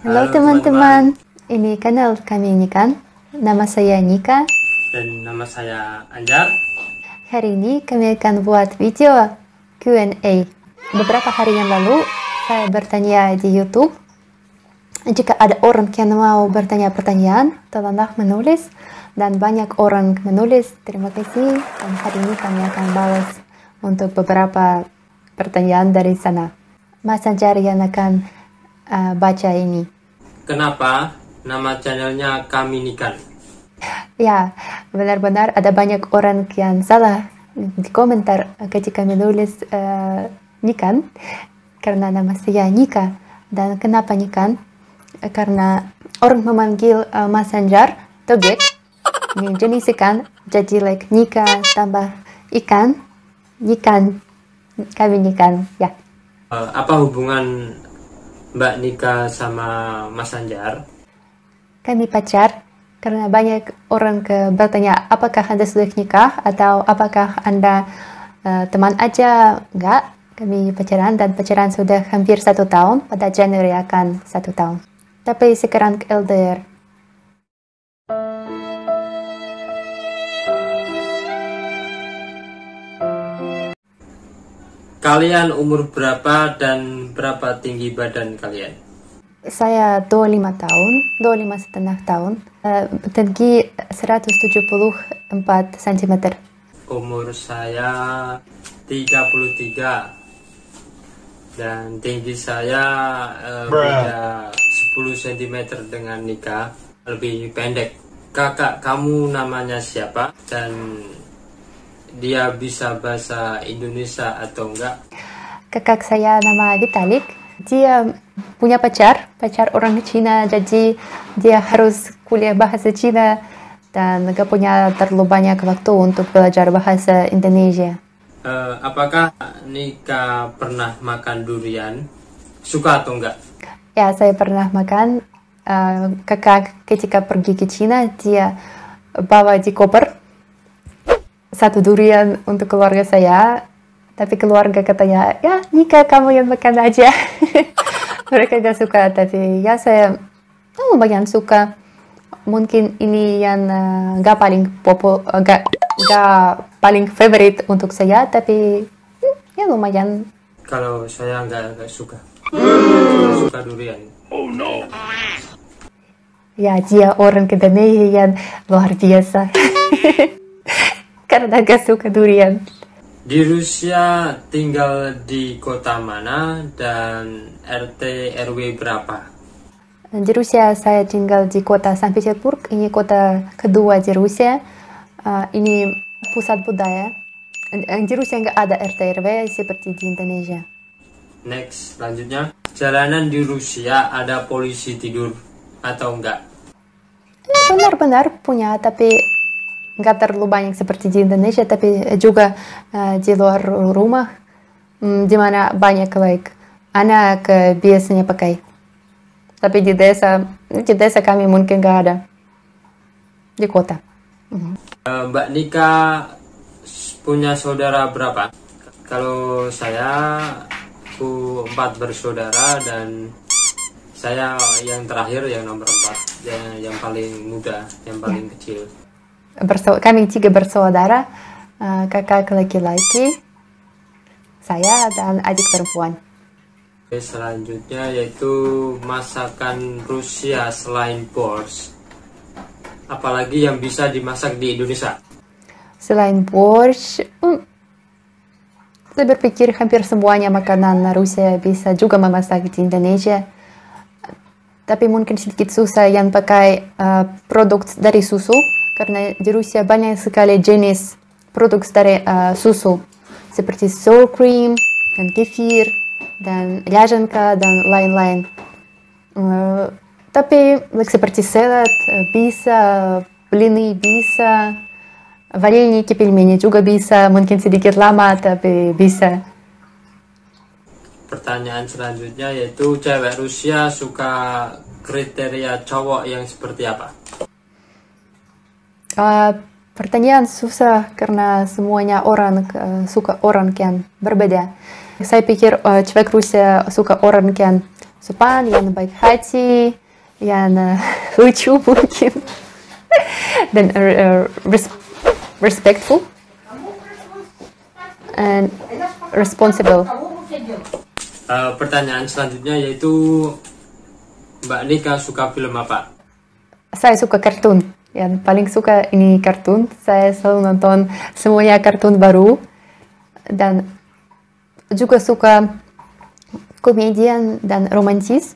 Halo teman-teman, ini kanal kami ini kan. Nama saya Nika. Dan nama saya Anjar. Hari ini kami akan buat video Q&A. Beberapa hari yang lalu, saya bertanya di YouTube. Jika ada orang yang mau bertanya pertanyaan, tolonglah menulis. Dan banyak orang menulis, terima kasih. Dan hari ini kami akan balas untuk beberapa pertanyaan dari sana. Mas Anjar yang akan baca ini. Kenapa nama channelnya Kami Nikan? Ya, benar-benar ada banyak orang yang salah di komentar ketika menulis Nikan, karena nama saya Nika. Dan kenapa Nikan? Karena orang memanggil Mas Anjar toget, ini jenis ikan, jadi like Nika tambah ikan, Nikan, Kami Nikan, ya. Apa hubungan Mbak Nika sama Mas Anjar? Kami pacar, karena banyak orang bertanya apakah Anda sudah nikah atau apakah Anda teman aja. Enggak, kami pacaran dan pacaran sudah hampir 1 tahun, pada Januari akan 1 tahun. Tapi sekarang LDR. Kalian umur berapa dan berapa tinggi badan kalian? Saya 25 tahun, 25,5 tahun, tinggi 174 cm. Umur saya 33 dan tinggi saya beda 10 cm dengan Nika, lebih pendek. Kakak kamu namanya siapa dan dia bisa bahasa Indonesia atau enggak? Kakak saya nama Vitalik. Dia punya pacar orang Cina, jadi dia harus kuliah bahasa Cina dan gak punya terlalu banyak waktu untuk belajar bahasa Indonesia. Apakah Nika pernah makan durian? Suka atau enggak? Ya, saya pernah makan. Kakak ketika pergi ke Cina, dia bawa di koper 1 durian untuk keluarga saya, tapi keluarga katanya, ya Nika kamu yang makan aja. Mereka gak suka, tapi ya saya lumayan suka. Mungkin ini yang gak paling favorite untuk saya, tapi ya lumayan. Kalau saya nggak suka durian. Oh no. Ya, dia orang Indonesia yang luar biasa. Karena gak suka durian. Di Rusia tinggal di kota mana dan RT RW berapa? Di Rusia saya tinggal di kota Sankt Petersburg. Ini kota kedua di Rusia. Ini pusat budaya. Di Rusia nggak ada RT RW seperti di Indonesia. Next, selanjutnya, jalanan di Rusia ada polisi tidur atau enggak? Benar-benar punya, tapi nggak terlalu banyak seperti di Indonesia, tapi juga di luar rumah, di mana banyak anak biasanya pakai. Tapi di desa kami mungkin nggak ada. Di kota. Mbak Nika punya saudara berapa? Kalau saya 4 bersaudara dan saya yang terakhir, yang nomor 4, yang paling muda, yang paling kecil. Kami 3 bersaudara, kakak laki-laki, saya dan adik perempuan. Selanjutnya yaitu masakan Rusia selain borscht. Apalagi yang bisa dimasak di Indonesia? Selain borscht, saya berpikir hampir semuanya makanan Rusia bisa juga memasak di Indonesia. Tapi mungkin sedikit susah yang pakai produk dari susu. Karena di Rusia banyak sekali jenis produk dari susu, seperti sour cream, dan kefir, dan ryajanka, dan lain-lain. Tapi seperti salad bisa, blini bisa, вареники, пельмени juga bisa, mungkin sedikit lama tapi bisa. Pertanyaan selanjutnya yaitu cewek Rusia suka kriteria cowok yang seperti apa? Pertanyaan susah karena semuanya orang suka orang yang berbeda. Saya pikir cewek Rusia suka orang yang sopan, yang baik hati, yang lucu mungkin, dan respectful and responsible. Pertanyaan selanjutnya yaitu Mbak Nika suka film apa? Saya suka kartun. Yang paling suka ini kartun. Saya selalu nonton semuanya kartun baru. Dan juga suka komedian dan romantis.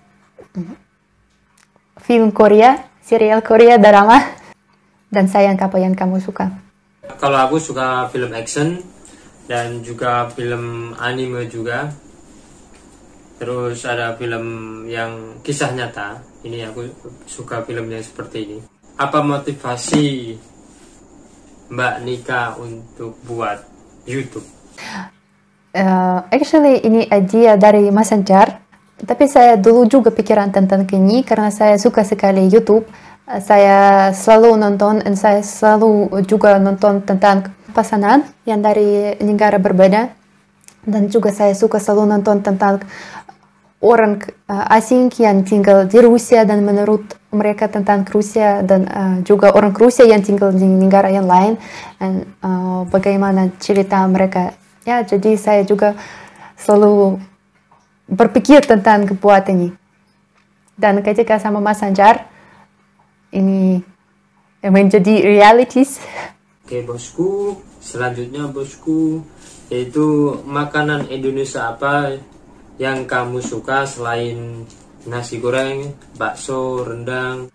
Film Korea, serial Korea, drama. Dan sayang apa yang kamu suka? Kalau aku suka film action dan juga film anime juga. Terus ada film yang kisah nyata. Ini aku suka film yang seperti ini. Apa motivasi Mbak Nika untuk buat YouTube? Actually ini idea dari Mas Anjar. Tapi saya dulu juga pikiran tentang ini karena saya suka sekali YouTube. Saya selalu nonton dan saya selalu juga nonton tentang pasangan yang dari negara berbeda. Dan juga saya suka selalu nonton tentang orang asing yang tinggal di Rusia dan menurut mereka tentang Rusia dan juga orang Rusia yang tinggal di negara yang lain dan bagaimana cerita mereka. Ya, jadi saya juga selalu berpikir tentang kebuat ini. Dan ketika sama Mas Anjar, ini menjadi realities. Oke bosku, selanjutnya bosku, yaitu makanan Indonesia apa yang kamu suka selain nasi goreng, bakso, rendang?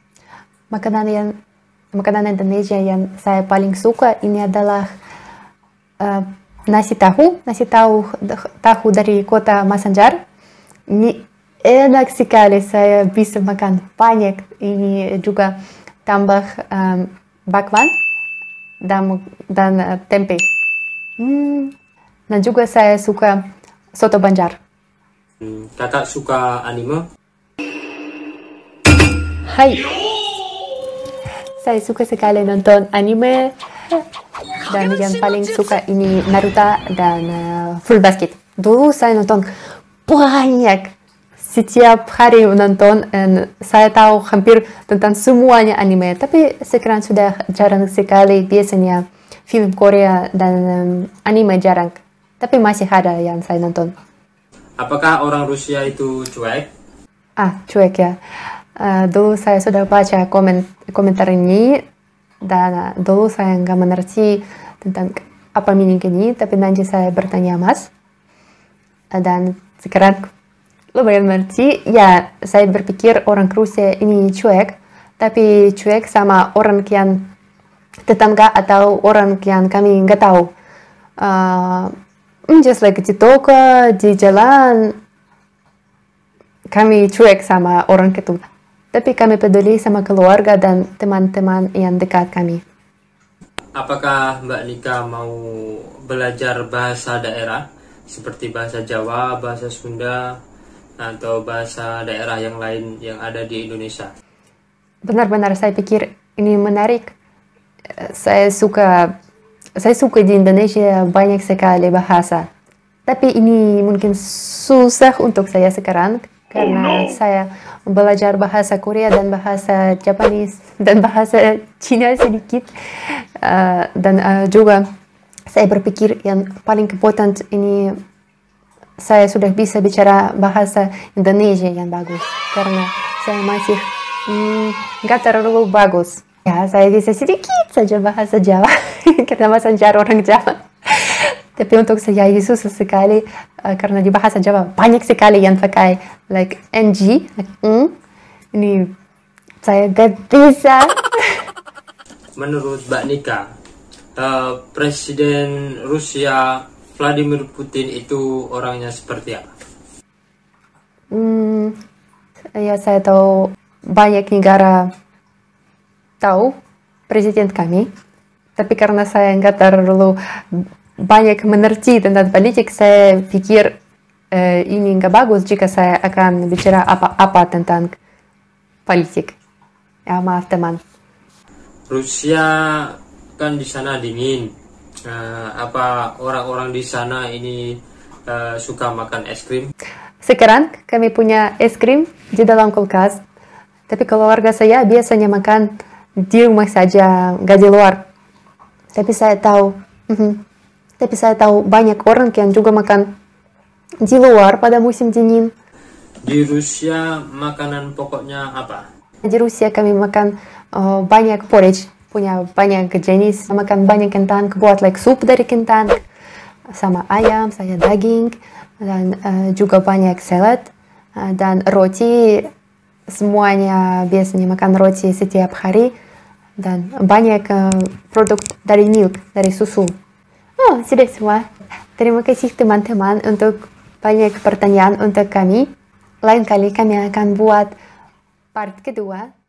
Makanan Indonesia yang saya paling suka ini adalah nasi tahu dari kota Mas Anjar. Ini enak sekali, saya bisa makan banyak. Ini juga tambah bakwan dan tempe. Dan juga saya suka soto Banjar. Kakak suka anime? Hai, saya suka sekali nonton anime dan yang paling suka ini Naruto dan Full Basket. Dulu saya nonton banyak, setiap hari menonton dan saya tahu hampir tentang semuanya anime. Tapi sekarang sudah jarang sekali, biasanya film Korea dan anime jarang. Tapi masih ada yang saya nonton. Apakah orang Rusia itu cuek? Cuek ya. Dulu saya sudah baca komentar ini dan dulu saya nggak mengerti tentang apa meaning ini, tapi nanti saya bertanya Mas dan sekarang lumayan mengerti. Ya, saya berpikir orang Rusia ini cuek, tapi cuek sama orang yang tetangga atau orang yang kami nggak tahu. Just like di toko, di jalan, kami cuek sama orang itu. Tapi kami peduli sama keluarga dan teman-teman yang dekat kami. Apakah Mbak Nika mau belajar bahasa daerah seperti bahasa Jawa, bahasa Sunda, atau bahasa daerah yang lain yang ada di Indonesia? Benar-benar saya pikir ini menarik. Saya suka di Indonesia banyak sekali bahasa. Tapi ini mungkin susah untuk saya sekarang karena saya belajar bahasa Korea dan bahasa Japanese dan bahasa Cina sedikit. Dan juga saya berpikir yang paling important ini saya sudah bisa bicara bahasa Indonesia yang bagus karena saya masih nggak terlalu bagus. Ya, saya bisa sedikit saja bahasa Jawa karena Mas Anjar orang Jawa. Tapi untuk saya itu susah sekali karena di bahasa Jawa banyak sekali yang pakai like ng, like, ini saya gak bisa. Menurut Mbak Nika, Presiden Rusia Vladimir Putin itu orangnya seperti apa? Ya, saya tahu banyak negara tahu presiden kami, tapi karena saya nggak terlalu banyak mengerti tentang politik, saya pikir ini nggak bagus jika saya akan bicara apa-apa tentang politik. Ya, maaf teman. Rusia kan di sana dingin. Apa orang-orang di sana ini suka makan es krim? Sekarang kami punya es krim di dalam kulkas. Tapi keluarga saya biasanya makan di rumah saja, nggak di luar. Tapi saya tahu banyak orang yang juga makan di luar pada musim dingin. Di Rusia makanan pokoknya apa? Di Rusia kami makan banyak porridge, punya banyak jenis, makan banyak kentang, buat like sup dari kentang, sama ayam, saya daging, dan juga banyak salad, dan roti. Semuanya biasanya makan roti setiap hari, dan banyak produk dari milk, dari susu. Oh, sudah semua. Terima kasih teman-teman untuk banyak pertanyaan untuk kami. Lain kali kami akan buat part kedua.